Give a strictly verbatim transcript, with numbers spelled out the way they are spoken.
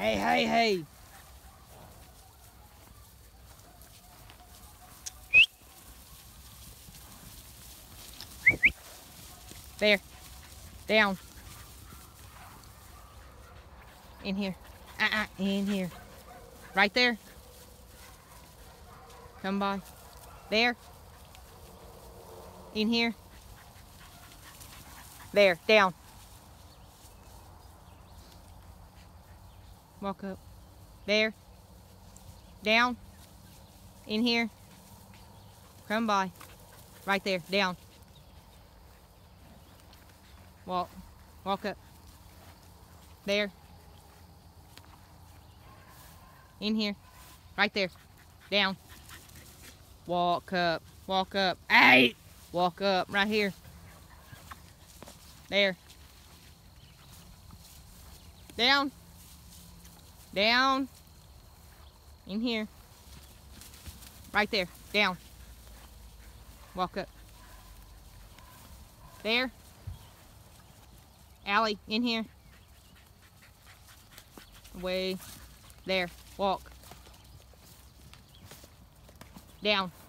Hey, hey, hey. There. Down. In here. Uh-uh. In here. Right there. Come by. There. In here. There. Down. Walk up. There. Down. In here. Come by. Right there. Down. Walk. Walk up. There. In here. Right there. Down. Walk up. Walk up. Hey! Walk up. Right here. There. Down. Down. In here. Right there. Down. Walk up. There. Allie, in here. Away. There. Walk. Down.